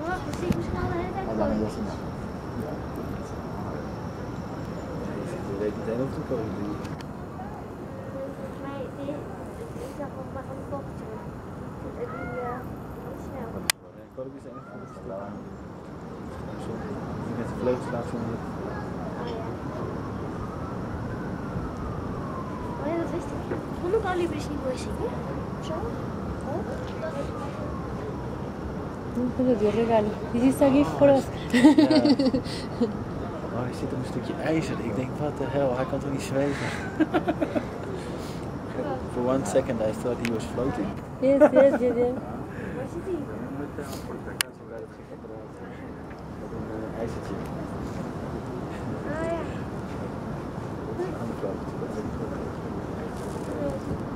wacht, dan zie ik misschien al de hele tijd dan kolen. is het. Ja. Je weet meteen of het een kolen is. Volgens mij, ik zag nog maar een bochtje. Die snel. Kolen is echt voor het slaan. Die met de vleugels laat zonder. Oh ja. Oh ja, dat wist ik. Kon ook Alibis niet mooi zingen? Zo? Quello di regali. This is a gift for us. Oh, hij zit op een stukje ijzer. Ik denk, wat de hel, hij kan toch niet zweven? For 1 second I thought he was floating. Yes, yes, yes, yes. Waar zit hij? Met een ijzertje. Ah ja. Aan de vloot.